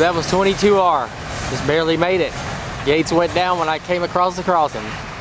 that was 22R. Just barely made it. Gates went down when I came across the crossing.